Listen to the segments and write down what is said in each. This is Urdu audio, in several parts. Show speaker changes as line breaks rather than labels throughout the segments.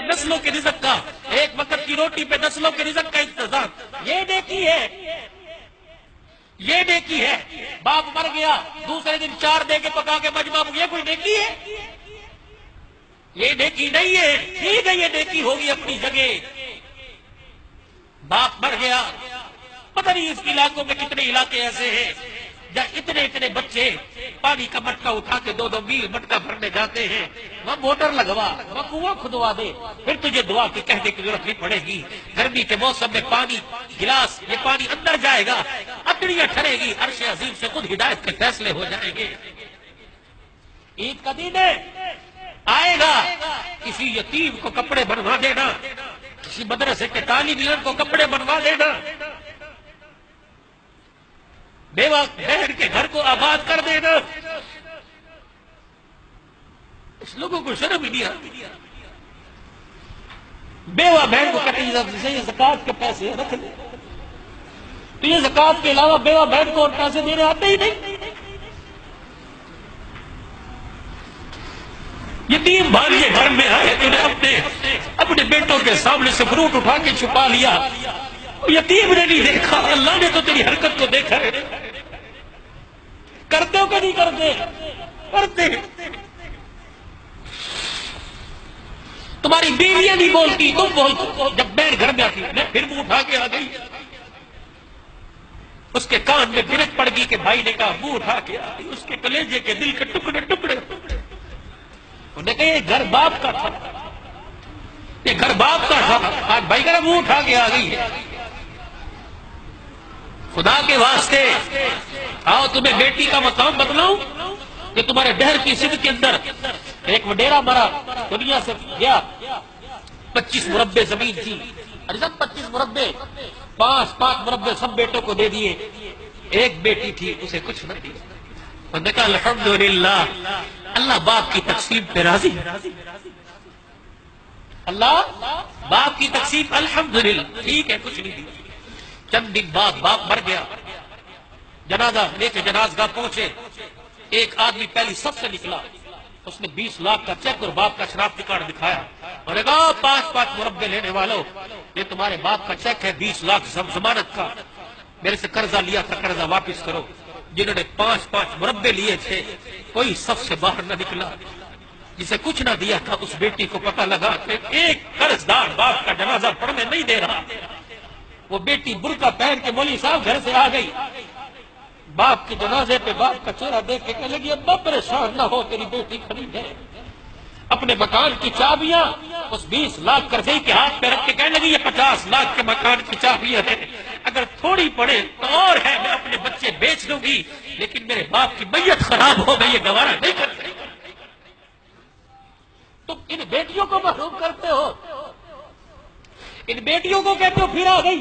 نسلوں کے رزق کا، ایک وقت کی روٹی پہ نسلوں کے رزق کا انتظام، یہ نیکی ہے، یہ نیکی ہے۔ باپ مر گیا دوسرے دن 4 دے کے پکا کے مجمع، یہ کوئی نیکی ہے؟ یہ نیکی نہیں ہے۔ ٹھیک ہے یہ نیکی ہوگی اپنی جگہ، باپ مر گیا، پتہ نہیں اس علاقوں میں کتنے علاقے ایسے ہیں جہاں اتنے بچے پانی کا مٹکا اٹھا کے 2 میل مٹکا بھرنے جاتے ہیں، وہ موٹر لگوا، وہ کنواں کھدوا دے، پھر تجھے دعا کی کہنے کی ضرورت نہیں پڑے گی۔ گرمی کے موسم میں پانی گلاس، یہ پانی اندر جائے گا، اکڑیاں ٹھرے گی، عرش عظیم سے خود ہدایت کے فیصلے ہو جائیں گے۔ عید کا دن ہے، آئے گا، کسی یتیم کو کپڑے بنوا دینا، کسی مدرسے کے طالب علم کو کپڑے بنوا دینا، بیوہ بہن کے گھر کو آباد کر دینا۔ اس لوگوں کو شرم ہی نہیں آتی۔ بیوہ بہن کو کہتے ہیں یہ زکوٰۃ کے پیسے رکھ لے، تو یہ زکوٰۃ کے علاوہ بیوہ بہن کو اور پیسے دینے آتے ہی نہیں۔ یتیم بھانجے گھر میں آئے، انہیں اپنے بیٹوں کے سامنے سے فروٹ اٹھا کے چھپا لیا، یتیم نے نہیں دیکھا، اللہ نے تو تیری حرکت کو دیکھا ہے۔ کرتے ہو کہ نہیں کرتے؟ کرتے۔ تمہاری بیویاں نہیں بولتی، تم بولتے۔ جب بہن گھر میں آتی میں پھر منہ اٹھا کے آ گئی، اس کے کان میں گرج پڑ گئی کہ بھائی نے کہا منہ اٹھا کے آ گئی، اس کے کلیجے کے دل کے ٹکڑے ٹکڑے۔ انہوں نے کہا یہ گھر باپ کا تھا، یہ گھر باپ کا تھا، آج بھائی کا منہ اٹھا کے آ گئی ہے۔ خدا کے واسطے آؤ تمہیں بیٹی کا مقام بتلاؤں کہ تمہارے ڈہر کی سندھ کے اندر ایک وڈیرا مرا، دنیا سے گیا، 25 مربع زمین تھی، سب 25 مربع، 5 مربع سب بیٹوں کو دے دیے، ایک بیٹی تھی اسے کچھ نہ دیا۔ انہوں نے کہا الحمدللہ، اللہ باپ کی تقسیم پہ راضی ہے، اللہ باپ کی تقسیم الحمدللہ ٹھیک ہے، کچھ نہیں دیا۔ چند دن بعد باپ مر گیا، جنازہ لے کے جنازگاہ پہنچے، ایک آدمی پہلی صف سے نکلا، اس نے 20 لاکھ کا چیک اور باپ کا شناختی کارڈ دکھایا اور کہا 5 مربع لینے والوں، یہ تمہارے باپ کا چیک ہے 20 لاکھ ضمانت کا، میرے سے قرضہ لیا تھا، قرضہ واپس کرو۔ جنہوں نے 5 مربع لیے تھے کوئی صف سے باہر نہ نکلا، جسے کچھ نہ دیا تھا اس بیٹی کو پتہ لگا کہ ایک قرضدار باپ کا جنازہ پڑھنے نہیں دے رہا۔ وہ بیٹی برقع پہن کے مولوی صاحب گھر سے آ گئی، باپ کے جنازے پہ باپ کا چہرہ دیکھ کے کہنے لگی ابا پریشان نہ ہو، تیری بیٹی کھڑی ہے۔ اپنے مکان کی چابیاں اس 20 لاکھ قرضے کے ہاتھ پہ رکھ کے کہنے لگی یہ 50 لاکھ کے مکان کی چابیاں ہیں، اگر تھوڑی پڑے تو اور ہے، میں اپنے بچے بیچ دوں گی، لیکن میرے باپ کی میت خراب ہو گئی، یہ گوارا نہیں کر سکتی۔ تم ان بیٹیوں کو محروم کرتے ہو، ان بیٹیوں کو کہتے ہو پھر آ گئی،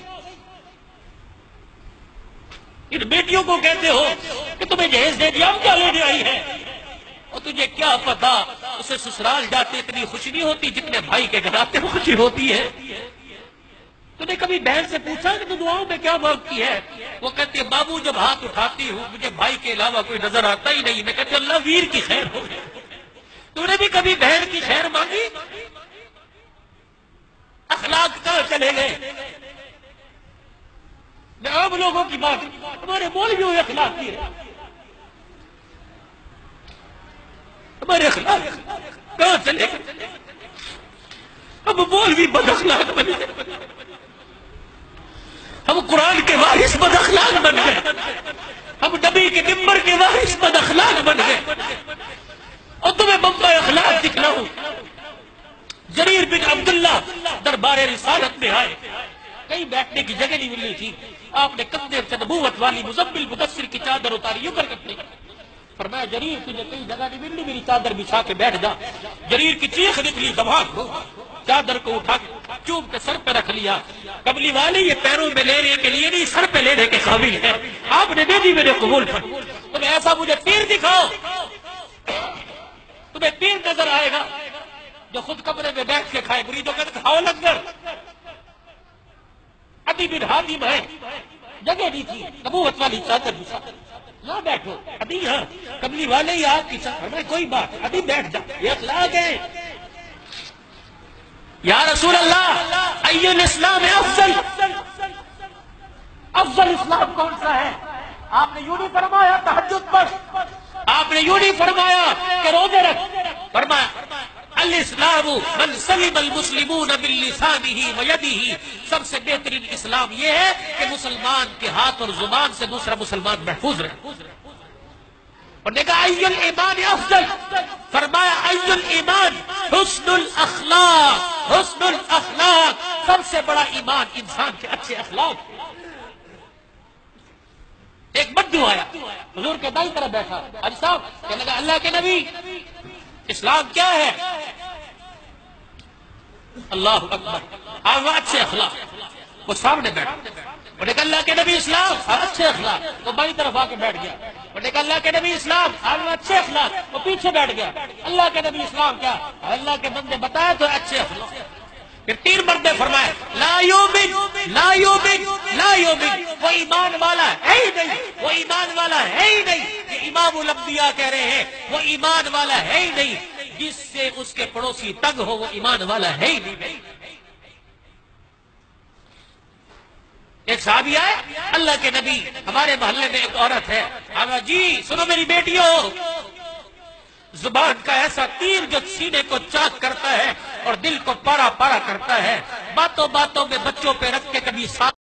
ان بیٹیوں کو کہتے ہو کہ تمہیں جہیز دے دیا، ہم کیا لینے آئی ہے، اور تجھے کیا پتا اسے سسرال جاتے اتنی خوشی نہیں ہوتی جتنے بھائی کے گھر آتے خوشی ہوتی ہے۔ تو نے کبھی بہن سے پوچھا کہ تو دعاؤں میں کیا مانگتی ہے؟ وہ کہتی ہے بابو جب ہاتھ اٹھاتی ہوں مجھے بھائی کے علاوہ کوئی نظر آتا ہی نہیں، میں کہتی ہوں اللہ ویر کی خیر ہو۔ تو نے بھی کبھی بہن کی خیر مانگی؟ اخلاق کہاں چلے گئے؟ میں عام لوگوں کی بات، ہمارے مولویوں میں اخلاق کی ہے، ہمارے اخلاق کہاں چلے گئے؟ ہم مولوی بد اخلاق بن گئے، ہم قرآن کے وارث بد اخلاق بن گئے، ہم نبی کے ممبر کے وارث بد اخلاق بن گئے۔ اور تمہیں بمبا اخلاق دکھلاؤں، جریر بن عبداللہ دربار رسالت میں آئے، کہیں بیٹھنے کی جگہ نہیں ملی تھی، آپ نے کندھے سے نبوت والی مزمل مدثر کی چادر اتاری، یوں کر کے فرمایا جریر تجھے کہیں جگہ نہیں ملنی، میری چادر بچھا کے بیٹھ جا۔ جریر کی چیخ نکلی دماغ ہو، چادر کو اٹھا کے چوب کے سر پہ رکھ لیا، کملی والے یہ پیروں میں لینے کے لیے نہیں سر پہ لینے کے قابل ہے، آپ نے دے دی میرے قبول پر، تمہیں ایسا مجھے پیر دکھاؤ، تمہیں پیر نظر آئے گا جو خود کمرے میں بیٹھ کے کھائے، مریدوں کا کھاؤ لنگر۔ عدی بن حاتم ہے، جگہ نہیں تھی، نبوت والی چادر بچھا، یہاں بیٹھو، عدی ہاں کملی والے ہی آپ کی چادر، میں کوئی بات عدی بیٹھ جا، یہ اخلاق ہے۔ یا رسول اللہ ای الاسلام افضل، افضل اسلام کون سا ہے؟ آپ نے یوں نہیں فرمایا تہجد پڑھ، آپ نے یوں نہیں فرمایا کہ روزے رکھ، فرمایا الاسلام من سلم المسلمون باللسانہ ویدہ، سب سے بہترین اسلام یہ ہے کہ مسلمان کے ہاتھ اور زبان سے دوسرا مسلمان محفوظ رہے. اور نے کہا ای الایمان افضل، فرمایا ای الایمان حسن الاخلاق، حسن الاخلاق، سب سے بڑا ایمان انسان کے اچھے اخلاق. ایک بدو آیا حضور کے دائیں طرف بیٹھا، حاجی صاحب کہنے لگا اللہ کے نبی اسلام کیا ہے؟ اللہ اکبر، آپ اچھے اخلاق. وہ سامنے بیٹھا، وہ نے کہا اللہ کے نبی اسلام، اچھے اخلاق. وہ بائیں طرف آ کے بیٹھ گیا. وہ نے کہا اللہ کے نبی اسلام، اچھے اخلاق. وہ پیچھے بیٹھ گیا. اللہ کے نبی اسلام کیا؟ اللہ کے بندے بتایا تو اچھے اخلاق. پھر 3 مرتبے فرمایا لا یؤمن لا یؤمن لا یؤمن، وہ ایمان والا ہے ہی نہیں، وہ ایمان والا ہے ہی نہیں. یہ امام الانبیاء کہہ رہے ہیں وہ ایمان والا ہے ہی نہیں. جس سے اس کے پڑوسی تنگ ہو وہ ایمان والا ہے ہی نہیں. ایک صحابی آئے، اللہ کے نبی ہمارے محلے میں ایک عورت ہے، جی سنو میری بیٹیوں، زبان کا ایسا تیر جو سینے کو چاک کرتا ہے اور دل کو پارا پارا کرتا ہے، باتوں باتوں میں بچوں پہ رکھ کے کبھی ساتھ